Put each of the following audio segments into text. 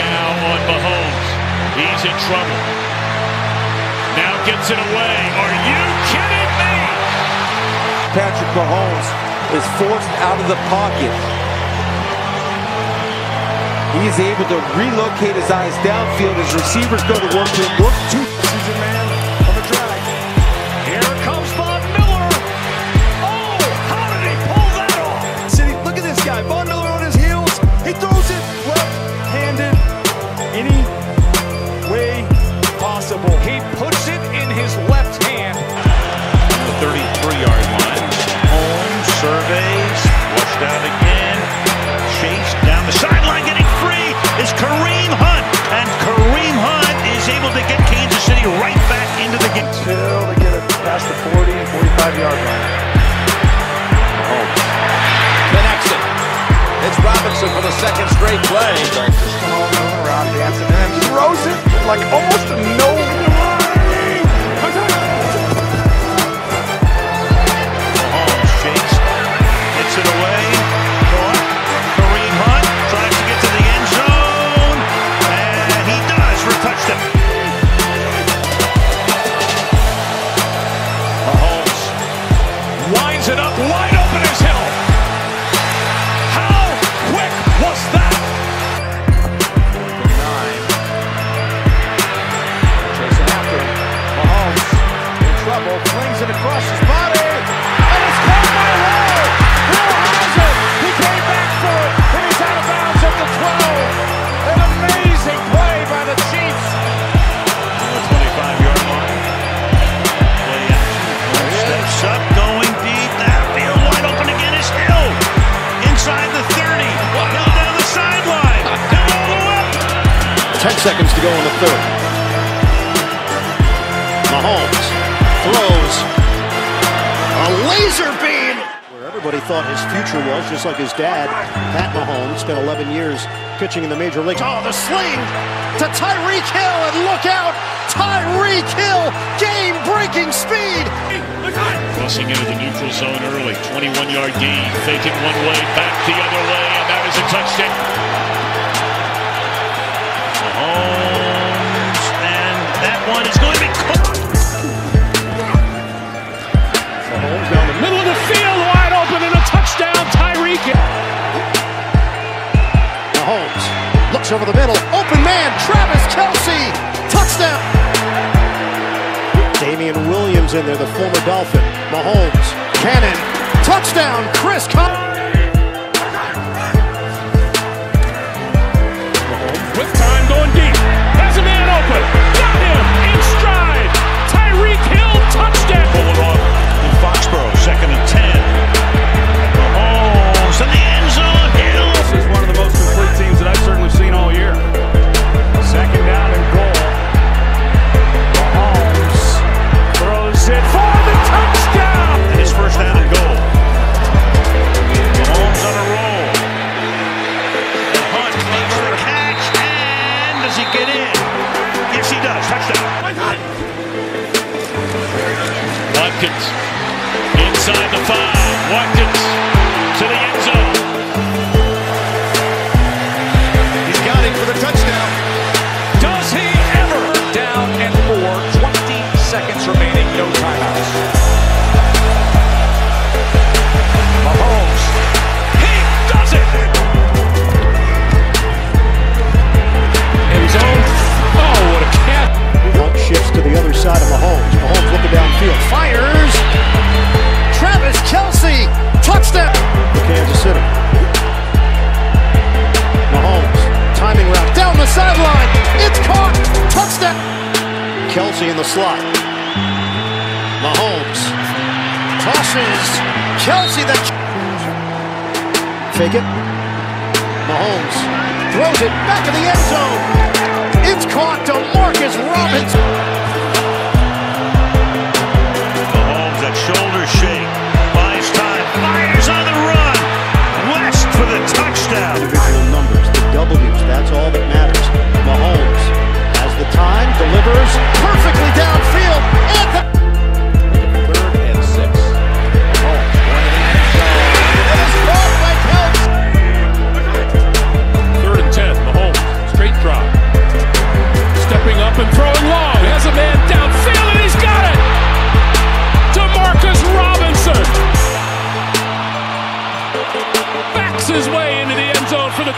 now on Mahomes. He's in trouble. Now gets it away. Are you kidding me? Patrick Mahomes is forced out of the pocket. He's able to relocate his eyes downfield as receivers go to work two. Season man on the drag. Here comes Von Miller. Oh, how did he pull that off? City, look at this guy. Von Miller on his heels. He throws it left-handed any way possible. He puts it in his left hand. The 33-yard line. Holmes surveys. Flushed out again. Chase down the sideline. Getting free is Kareem Hunt. And Kareem Hunt is able to get Kansas City right back into the game. Until they get it past the 40 and 45-yard line. Connects it. It's Robinson for the second straight play. Going around dancing and then throws it like almost no way. Mahomes shakes. Gets it away. Caught. Kareem Hunt tries to get to the end zone. And he does for a touchdown. Mahomes winds it up wide open as hell. How quick was that? Chasing after him. Mahomes in trouble. Flings it across his body. And it's caught by Hill. Hill has it. He came back for it. And he's out of bounds at the 12. An amazing play by the Chiefs. On the 25-yard line. Play action. Holmes steps up, going deep. That field wide open again is Hill. Inside the 30. Hill down the sideline. Hill all the way up. 10 seconds to go in the third. Mahomes throws a laser beam where everybody thought his future was, just like his dad, Pat Mahomes, spent 11 years pitching in the major leagues. Oh, the sling to Tyreek Hill, and look out, Tyreek Hill, game-breaking speed. Crossing into the neutral zone early. 21-yard gain. Fake it one way, back the other way, and that is a touchdown. Mahomes, and that one is going to be caught. Mahomes down the middle of the field, Wide open and a touchdown, Tyreek. Mahomes looks over the middle, open man, Travis Kelce, touchdown. Damian Williams in there, the former Dolphin. Mahomes, cannon, touchdown, Chris Mahomes With time going deep. Has a man open. Got him in stride. Tyreek Hill, touchdown. Pull it off in Foxborough. 2nd and 10. Mahomes in the end zone. Hill. This is one of the most complete teams that I've certainly seen all year. 2nd down and goal. Mahomes throws it for the touchdown. And his first down and goal. Mahomes on a roll. And Hunt makes the catch. And does he get in? Yes, he does. Touchdown. Watkins inside the 5. Watkins to the end zone. He's got him for the touchdown. Does he ever? Down and 4. 20 seconds remaining. No timeouts. Mahomes. He does it. End zone. Oh, what a catch. Hunt shifts to the other side of Mahomes. Mahomes looking downfield, fires. Travis Kelce, touchdown. Kansas City. Mahomes, timing route down the sideline. It's caught. Touchdown. Kelce in the slot. Mahomes tosses. Kelce that fake it. Mahomes throws it back in the end zone. It's caught to Marcus Robinson. Mahomes, that shoulder shake. Buys time. Fires on the run. West for the touchdown. Individual numbers, the W's, that's all that matters. Mahomes has the time, delivers perfectly downfield. And the 3rd and 6. Mahomes going to the end zone. It is caught by Kelce. 3rd and 10. Mahomes. Straight drop.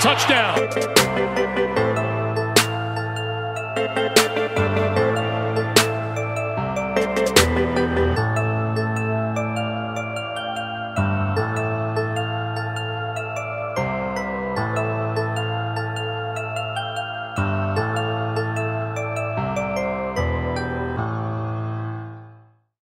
touchdown.